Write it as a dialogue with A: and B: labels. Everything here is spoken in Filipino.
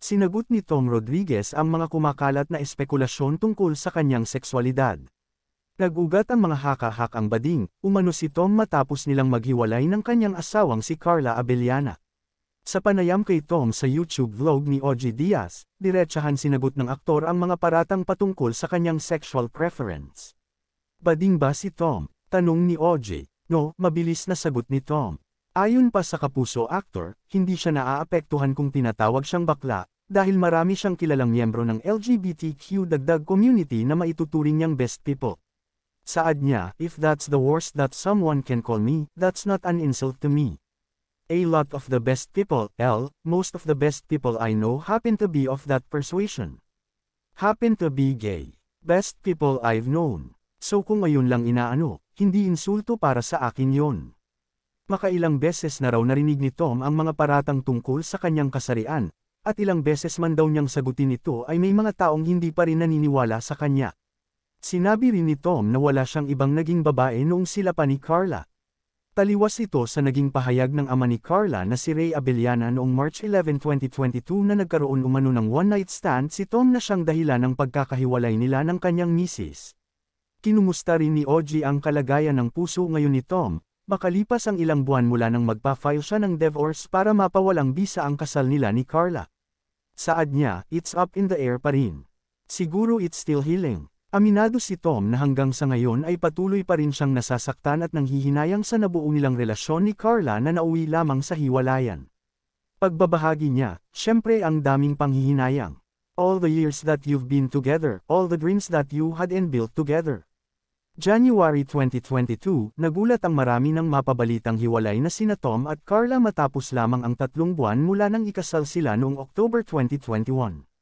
A: Sinagot ni Tom Rodriguez ang mga kumakalat na espekulasyon tungkol sa kanyang sexualidad. Nag-ugat ang mga haka-hakang bading, umano si Tom matapos nilang maghiwalay ng kanyang asawang si Carla Abellana. Sa panayam kay Tom sa YouTube vlog ni OG Diaz, diretsahan sinagot ng aktor ang mga paratang patungkol sa kanyang sexual preference. Bading ba si Tom? Tanong ni OG. No, mabilis na sagot ni Tom. Ayon pa sa Kapuso actor, hindi siya naaapektuhan kung tinatawag siyang bakla, dahil marami siyang kilalang miyembro ng LGBTQ dagdag community na maituturing niyang best people. Saad niya, if that's the worst that someone can call me, that's not an insult to me. A lot of the best people, most of the best people I know happen to be of that persuasion. Happen to be gay. Best people I've known. So kung ayun lang inaano, hindi insulto para sa akin yon. Makailang beses na raw narinig ni Tom ang mga paratang tungkol sa kanyang kasarian, at ilang beses man daw niyang sagutin ito ay may mga taong hindi pa rin naniniwala sa kanya. Sinabi rin ni Tom na wala siyang ibang naging babae noong sila pa ni Carla. Taliwas ito sa naging pahayag ng ama ni Carla na si Ray Abellana noong March 11, 2022 na nagkaroon umano ng one-night stand si Tom na siyang dahilan ng pagkakahiwalay nila ng kanyang misis. Kinumusta rin ni OG ang kalagayan ng puso ngayon ni Tom, makalipas ang ilang buwan mula nang magpa-file siya ng divorce para mapawalang bisa ang kasal nila ni Carla. Saad niya, it's up in the air pa rin. Siguro it's still healing. Aminado si Tom na hanggang sa ngayon ay patuloy pa rin siyang nasasaktan at nanghihinayang sa nabuo nilang relasyon ni Carla na nauwi lamang sa hiwalayan. Pagbabahagi niya, syempre ang daming panghihinayang. All the years that you've been together, all the dreams that you had and built together. January 2022, nagulat ang marami ng mapabalitang hiwalay na sina Tom at Carla matapos lamang ang 3 buwan mula nang ikasal sila noong October 2021.